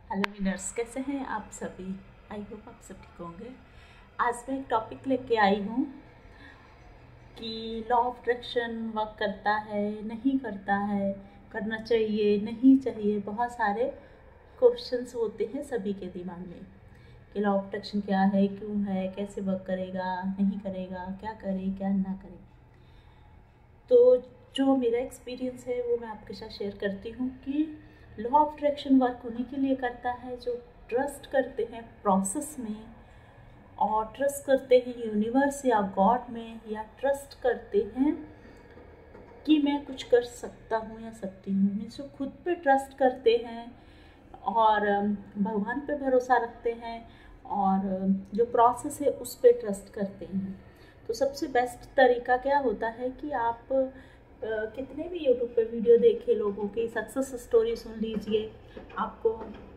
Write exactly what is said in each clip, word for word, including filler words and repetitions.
Hello winners, कैसे हैं आप सभी। आई होप आप सब ठीक होंगे। आज मैं एक टॉपिक लेके आई हूँ कि लॉ ऑफ अट्रैक्शन वर्क करता है नहीं करता है, करना चाहिए नहीं चाहिए। बहुत सारे क्वेश्चंस होते हैं सभी के दिमाग में कि लॉ ऑफ अट्रैक्शन क्या है, क्यों है, कैसे वर्क करेगा, नहीं करेगा, क्या करे क्या ना करे। तो जो मेरा एक्सपीरियंस है वो मैं आपके साथ शेयर करती हूँ कि लॉ ऑफ अट्रैक्शन वर्क उन्हीं के लिए करता है जो ट्रस्ट करते हैं प्रोसेस में, और ट्रस्ट करते हैं यूनिवर्स या गॉड में, या ट्रस्ट करते हैं कि मैं कुछ कर सकता हूँ या सकती हूँ। मीन्स जो खुद पे ट्रस्ट करते हैं और भगवान पे भरोसा रखते हैं और जो प्रोसेस है उस पे ट्रस्ट करते हैं। तो सबसे बेस्ट तरीका क्या होता है कि आप कितने भी यूट्यूब पे वीडियो देखे लोगों की सक्सेस स्टोरी सुन लीजिए। आपको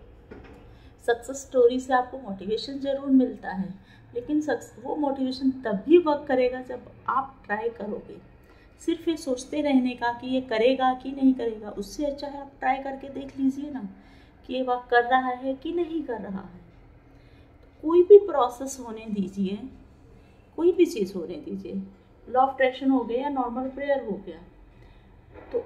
सक्सेस स्टोरी से आपको मोटिवेशन ज़रूर मिलता है, लेकिन सक्स वो मोटिवेशन तभी वर्क करेगा जब आप ट्राई करोगे। सिर्फ ये सोचते रहने का कि ये करेगा कि नहीं करेगा, उससे अच्छा है आप ट्राई करके देख लीजिए ना कि ये वर्क कर रहा है कि नहीं कर रहा है। कोई भी प्रोसेस होने दीजिए, कोई भी चीज़ होने दीजिए, लॉ ऑफ अट्रैक्शन हो गया या नॉर्मल प्रेयर हो गया, तो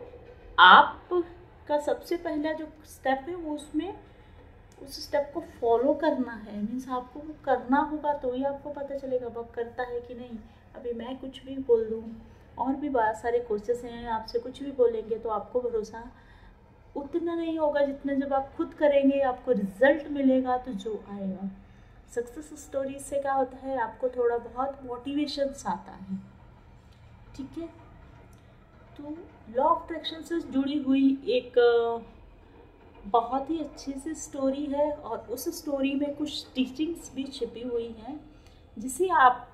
आपका सबसे पहला जो स्टेप है वो उसमें उस स्टेप को फॉलो करना है। मीन्स आपको वो करना होगा तो ही आपको पता चलेगा वर्क करता है कि नहीं। अभी मैं कुछ भी बोल दूँ, और भी बहुत सारे कोर्सेस हैं, आपसे कुछ भी बोलेंगे तो आपको भरोसा उतना नहीं होगा जितना जब आप खुद करेंगे आपको रिजल्ट मिलेगा तो जो आएगा। सक्सेस स्टोरी से क्या होता है, आपको थोड़ा बहुत मोटिवेशन आता है। ठीक है, तो लॉ ऑफ अट्रैक्शन से जुड़ी हुई एक बहुत ही अच्छी सी स्टोरी है, और उस स्टोरी में कुछ टीचिंग्स भी छिपी हुई हैं जिसे आप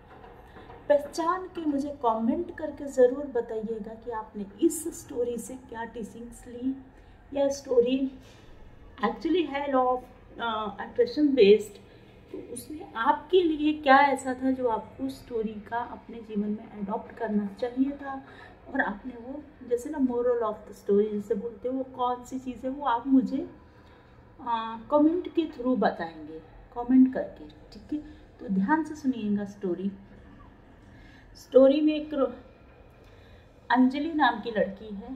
पहचान के मुझे कमेंट करके ज़रूर बताइएगा कि आपने इस स्टोरी से क्या टीचिंग्स ली। यह स्टोरी एक्चुअली है लॉ ऑफ अट्रैक्शन बेस्ड, तो उसमें आपके लिए क्या ऐसा था जो आपको स्टोरी का अपने जीवन में अडॉप्ट करना चाहिए था, और आपने वो, जैसे ना मोरल ऑफ द स्टोरी जैसे बोलते हो, वो कौन सी चीज़ है वो आप मुझे कमेंट के थ्रू बताएंगे, कमेंट करके। ठीक है, तो ध्यान से सुनिएगा स्टोरी। स्टोरी में एक अंजलि नाम की लड़की है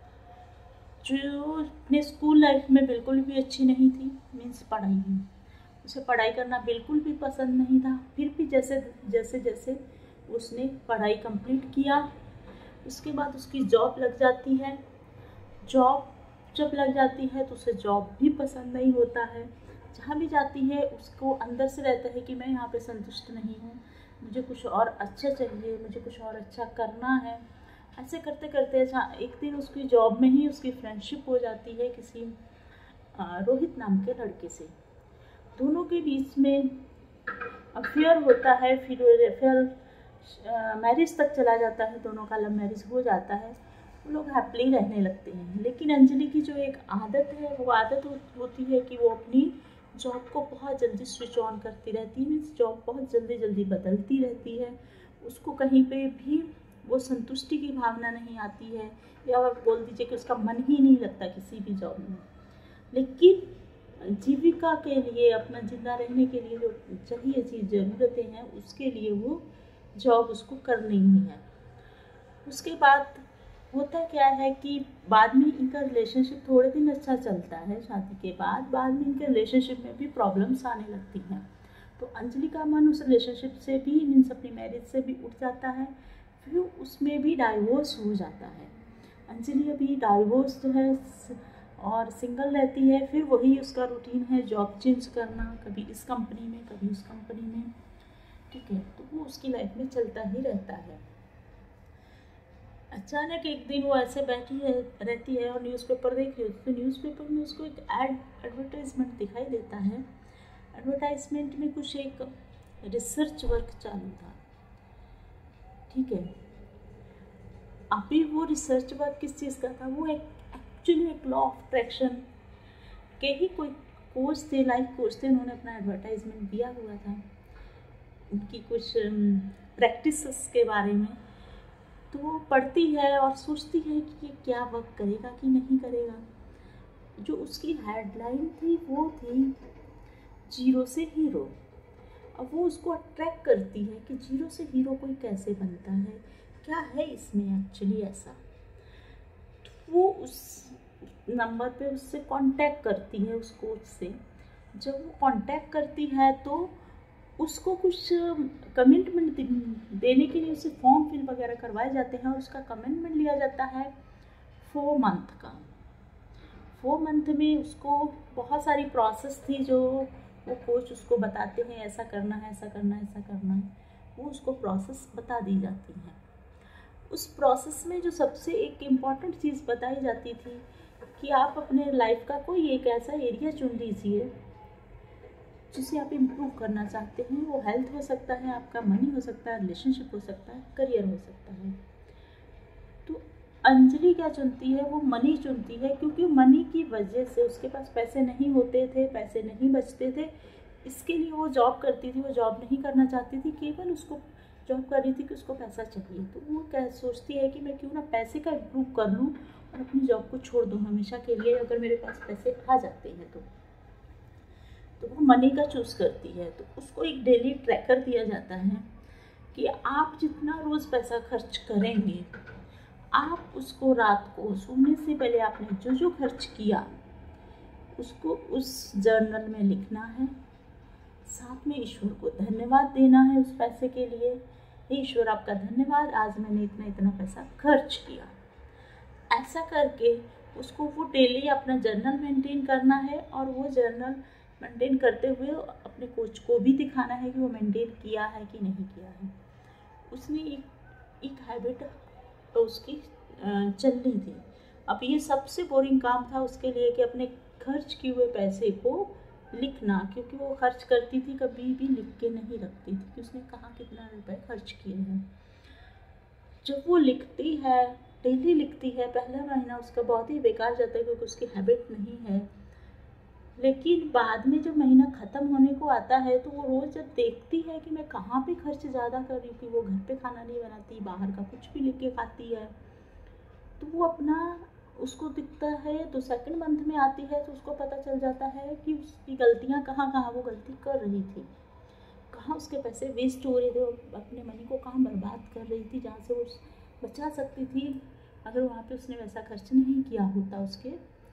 जो अपने स्कूल लाइफ में बिल्कुल भी अच्छी नहीं थी। मीन्स पढ़ाई में उसे पढ़ाई करना बिल्कुल भी पसंद नहीं था। फिर भी जैसे जैसे जैसे उसने पढ़ाई कंप्लीट किया, उसके बाद उसकी जॉब लग जाती है। जॉब जब लग जाती है तो उसे जॉब भी पसंद नहीं होता है। जहाँ भी जाती है उसको अंदर से रहता है कि मैं यहाँ पे संतुष्ट नहीं हूँ, मुझे कुछ और अच्छा चाहिए, मुझे कुछ और अच्छा करना है। ऐसे करते करते एक दिन उसकी जॉब में ही उसकी फ्रेंडशिप हो जाती है किसी रोहित नाम के लड़के से। दोनों के बीच में अफेयर होता है, फिर अफेयर मैरिज तक चला जाता है, दोनों का लव मैरिज हो जाता है, वो लोग हैप्पली रहने लगते हैं। लेकिन अंजलि की जो एक आदत है, वो आदत होती है कि वो अपनी जॉब को बहुत जल्दी स्विच ऑन करती रहती है। मीन्स जॉब बहुत जल्दी जल्दी बदलती रहती है, उसको कहीं पे भी वो संतुष्टि की भावना नहीं आती है, या बोल दीजिए कि उसका मन ही नहीं लगता किसी भी जॉब में। लेकिन जीविका के लिए, अपना जिंदा रहने के लिए जो चाहिए चीज़, ज़रूरतें हैं, उसके लिए वो जॉब उसको करनी ही है। उसके बाद होता क्या है कि बाद में इनका रिलेशनशिप थोड़े दिन अच्छा चलता है शादी के बाद। बाद में इनके रिलेशनशिप में भी प्रॉब्लम्स आने लगती हैं, तो अंजलि का मन उस रिलेशनशिप से भी, मीन्स अपनी मैरिज से भी उठ जाता है। फिर उसमें भी डाइवोर्स हो जाता है। अंजलि अभी डाइवोर्स जो है और सिंगल रहती है। फिर वही उसका रूटीन है, जॉब चेंज करना, कभी इस कंपनी में कभी उस कंपनी में। ठीक है, तो वो उसकी लाइफ में चलता ही रहता है। अचानक एक दिन वो ऐसे बैठी है रहती है और न्यूज़पेपर देख रही होती है, तो न्यूज़पेपर में उसको एक एड एडवर्टाइजमेंट दिखाई देता है। एडवर्टाइजमेंट में कुछ एक रिसर्च वर्क चालू था। ठीक है, अभी वो रिसर्च वर्क किस चीज़ का था, वो एक एक्चुअली एक लॉ ऑफ अट्रैक्शन के ही कोई कोर्स थे, लाइफ कोर्स थे। उन्होंने अपना एडवर्टाइजमेंट दिया हुआ था उनकी कुछ प्रैक्टिसेस के बारे में। तो वो पढ़ती है और सोचती है कि ये क्या वर्क करेगा कि नहीं करेगा। जो उसकी हेडलाइन थी वो थी जीरो से हीरो। अब वो उसको अट्रैक्ट करती है कि जीरो से हीरो कोई कैसे बनता है, क्या है इसमें एक्चुअली ऐसा। तो वो उस नंबर पे उससे कांटेक्ट करती है, उस कोच से। जब वो कांटेक्ट करती है तो उसको कुछ कमिटमेंट देने के लिए उसे फॉर्म फिल वगैरह करवाए जाते हैं और उसका कमिटमेंट लिया जाता है फोर मंथ का। फोर मंथ में उसको बहुत सारी प्रोसेस थी जो वो कोच उसको बताते हैं, ऐसा करना है, ऐसा करना है, ऐसा करना है। वो उसको प्रोसेस बता दी जाती है। उस प्रोसेस में जो सबसे एक इम्पॉर्टेंट चीज़ बताई जाती थी कि आप अपने लाइफ का कोई एक ऐसा एरिया चुन लीजिए जिसे आप इम्प्रूव करना चाहते हैं। वो हेल्थ हो सकता है, आपका मनी हो सकता है, रिलेशनशिप हो सकता है, करियर हो सकता है। तो अंजलि क्या चुनती है, वो मनी चुनती है, क्योंकि मनी की वजह से उसके पास पैसे नहीं होते थे, पैसे नहीं बचते थे। इसके लिए वो जॉब करती थी। वो जॉब नहीं करना चाहती थी, केवल उसको जॉब कर रही थी कि उसको पैसा चाहिए। तो वो क्या सोचती है कि मैं क्यों ना पैसे का इम्प्रूव कर लूँ और अपनी जॉब को छोड़ दूँ हमेशा के लिए, अगर मेरे पास पैसे आ जाते हैं तो तो वो मनी का चूज़ करती है। तो उसको एक डेली ट्रैकर दिया जाता है कि आप जितना रोज़ पैसा खर्च करेंगे, आप उसको रात को सोने से पहले आपने जो जो खर्च किया उसको उस जर्नल में लिखना है। साथ में ईश्वर को धन्यवाद देना है उस पैसे के लिए। ईश्वर आपका धन्यवाद, आज मैंने इतना इतना पैसा खर्च किया। ऐसा करके उसको वो डेली अपना जर्नल मेंटेन करना है और वो जर्नल मेंटेन करते हुए अपने कोच को भी दिखाना है कि वो मेंटेन किया है कि नहीं किया है। उसने एक एक हैबिट तो उसकी चलनी थी। अब ये सबसे बोरिंग काम था उसके लिए कि अपने खर्च किए हुए पैसे को लिखना, क्योंकि वो खर्च करती थी कभी भी लिख के नहीं रखती थी कि उसने कहाँ कितना रुपए खर्च किए हैं। जब वो लिखती है, डेली लिखती है, पहला महीना उसका बहुत ही बेकार जाता है क्योंकि उसकी हैबिट नहीं है। लेकिन बाद में जब महीना ख़त्म होने को आता है तो वो रोज़ जब देखती है कि मैं कहाँ पे खर्च ज़्यादा कर रही थी, वो घर पे खाना नहीं बनाती, बाहर का कुछ भी लेके खाती है, तो वो अपना उसको दिखता है। तो सेकंड मंथ में आती है तो उसको पता चल जाता है कि उसकी गलतियाँ कहाँ कहाँ वो गलती कर रही थी, कहाँ उसके पैसे वेस्ट हो रहे थे, अपने मनी को कहाँ बर्बाद कर रही थी, जहाँ से वो बचा सकती थी अगर वहाँ पे उसने वैसा खर्च नहीं किया होता उसके।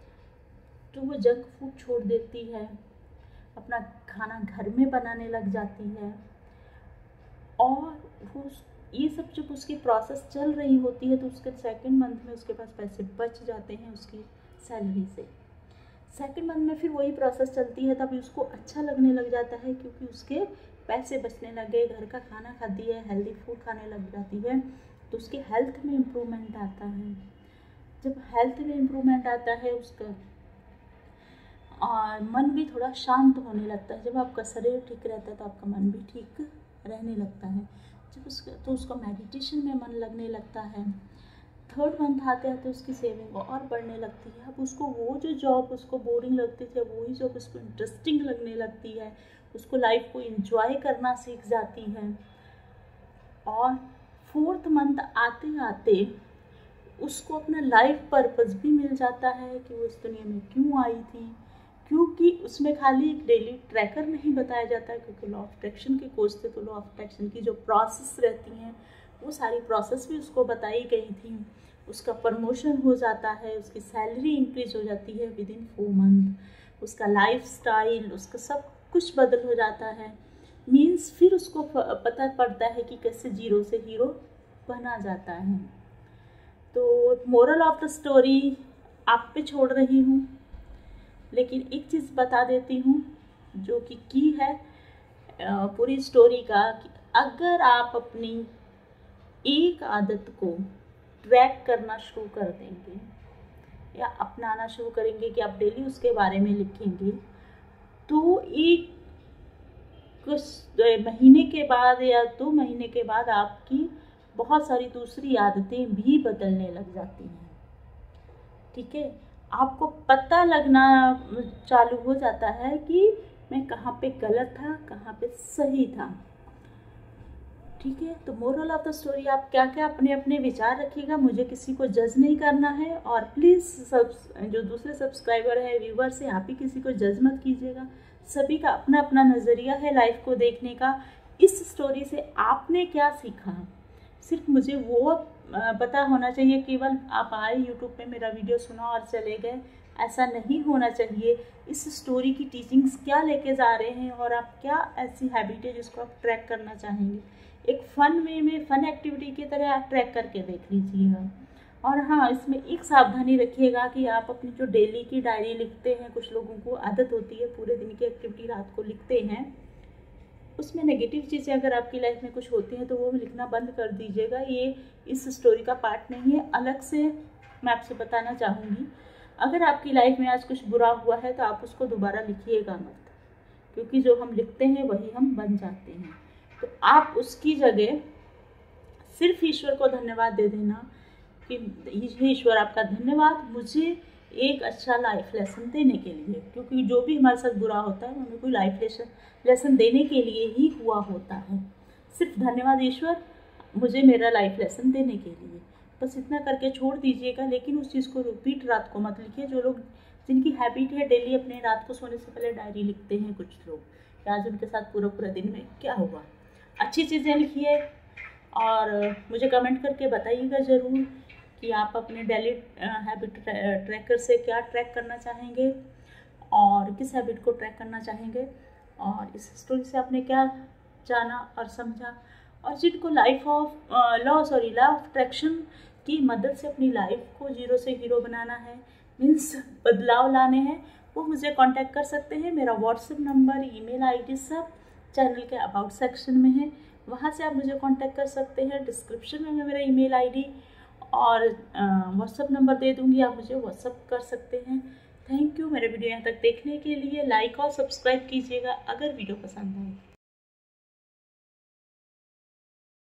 तो वो जंक फूड छोड़ देती है, अपना खाना घर में बनाने लग जाती है। और वो ये सब जब उसकी प्रोसेस चल रही होती है तो उसके सेकंड मंथ में उसके पास पैसे बच जाते हैं उसकी सैलरी से। सेकंड मंथ में फिर वही प्रोसेस चलती है, तभी उसको अच्छा लगने लग जाता है क्योंकि उसके पैसे बचने लगे, घर का खाना खाती है, हेल्दी फूड खाने लग जाती है, तो उसकी हेल्थ में इम्प्रूवमेंट आता है। जब हेल्थ में इम्प्रूवमेंट आता है उसका और मन भी थोड़ा शांत होने लगता है। जब आपका शरीर ठीक रहता है तो आपका मन भी ठीक रहने लगता है। जब उसका तो उसका मेडिटेशन में मन लगने लगता है। थर्ड मंथ आते आते उसकी सेविंग और बढ़ने लगती है। अब उसको वो जो जॉब उसको बोरिंग लगती थी, वही जॉब उसको इंटरेस्टिंग लगने लगती है। उसको लाइफ को एंजॉय करना सीख जाती है। और फोर्थ मंथ आते आते उसको अपना लाइफ पर्पस भी मिल जाता है कि वो इस दुनिया में क्यों आई थी, क्योंकि उसमें खाली एक डेली ट्रैकर नहीं बताया जाता है, क्योंकि लॉ ऑफ अट्रैक्शन के कोर्स थे तो लॉ ऑफ अट्रैक्शन की जो प्रोसेस रहती हैं वो सारी प्रोसेस भी उसको बताई गई थी। उसका प्रमोशन हो जाता है, उसकी सैलरी इंक्रीज हो जाती है विद इन फोर मंथ, उसका लाइफ स्टाइल, उसका सब कुछ बदल हो जाता है। मीन्स फिर उसको पता पड़ता है कि कैसे जीरो से हीरो बना जाता है। तो मोरल ऑफ द स्टोरी आप पे छोड़ रही हूँ, लेकिन एक चीज़ बता देती हूँ जो कि की है पूरी स्टोरी का, कि अगर आप अपनी एक आदत को ट्रैक करना शुरू कर देंगे या अपनाना शुरू करेंगे कि आप डेली उसके बारे में लिखेंगे, तो एक कुछ महीने के बाद या दो महीने के बाद आपकी बहुत सारी दूसरी आदतें भी बदलने लग जाती हैं। ठीक है, आपको पता लगना चालू हो जाता है कि मैं कहाँ पे गलत था, कहाँ पे सही था। ठीक है। तो मोरल ऑफ द स्टोरी, आप क्या क्या अपने अपने विचार रखिएगा, मुझे किसी को जज नहीं करना है। और प्लीज़ सब जो दूसरे सब्सक्राइबर है, व्यूवर्स है, आप ही किसी को जज मत कीजिएगा। सभी का अपना अपना नज़रिया है लाइफ को देखने का। इस स्टोरी से आपने क्या सीखा, सिर्फ मुझे वो पता होना चाहिए। केवल आप आए यूट्यूब पे मेरा वीडियो सुना और चले गए, ऐसा नहीं होना चाहिए। इस स्टोरी की टीचिंग्स क्या लेके जा रहे हैं और आप क्या ऐसी हैबिट है जिसको आप ट्रैक करना चाहेंगे, एक फ़न वे में, फ़न एक्टिविटी की तरह आप ट्रैक करके देख लीजिएगा। और हाँ, इसमें एक सावधानी रखिएगा कि आप अपनी जो डेली की डायरी लिखते हैं, कुछ लोगों को आदत होती है पूरे दिन की एक्टिविटी रात को लिखते हैं, उसमें नेगेटिव चीज़ें अगर आपकी लाइफ में कुछ होती हैं तो वो लिखना बंद कर दीजिएगा। ये इस स्टोरी का पार्ट नहीं है। अलग से मैं आपसे बताना चाहूँगी, अगर आपकी लाइफ में आज कुछ बुरा हुआ है तो आप उसको दोबारा लिखिएगा मत, क्योंकि जो हम लिखते हैं वही हम बन जाते हैं। तो आप उसकी जगह सिर्फ ईश्वर को धन्यवाद दे देना कि ईश्वर आपका धन्यवाद मुझे एक अच्छा लाइफ लेसन देने के लिए, क्योंकि जो भी हमारे साथ बुरा होता है हमें कोई लाइफ लेसन लेसन देने के लिए ही हुआ होता है। सिर्फ धन्यवाद ईश्वर, मुझे मेरा लाइफ लेसन देने के लिए, बस इतना करके छोड़ दीजिएगा। लेकिन उस चीज़ को रिपीट रात को मत लिखिए। जो लोग, जिनकी हैबिट है डेली अपने रात को सोने से पहले डायरी लिखते हैं कुछ लोग, आज उनके साथ पूरा पूरा दिन में क्या हुआ, अच्छी चीज़ें लिखिए और मुझे कमेंट करके बताइएगा ज़रूर कि आप अपने डेली हैबिट ट्रैकर से क्या ट्रैक करना चाहेंगे और किस हैबिट को ट्रैक करना चाहेंगे, और इस स्टोरी से आपने क्या जाना और समझा। और जिनको life of law sorry law of attraction की मदद से अपनी लाइफ को जीरो से हीरो बनाना है, मीन्स बदलाव लाने हैं, वो मुझे कांटेक्ट कर सकते हैं। मेरा व्हाट्सएप नंबर, ईमेल आईडी सब चैनल के अबाउट सेक्शन में है, वहाँ से आप मुझे कांटेक्ट कर सकते हैं। डिस्क्रिप्शन में मैं मेरा ईमेल आईडी और व्हाट्सएप नंबर दे दूँगी, आप मुझे व्हाट्सएप कर सकते हैं। थैंक यू मेरे वीडियो यहाँ तक देखने के लिए। लाइक और सब्सक्राइब कीजिएगा अगर वीडियो पसंद आए।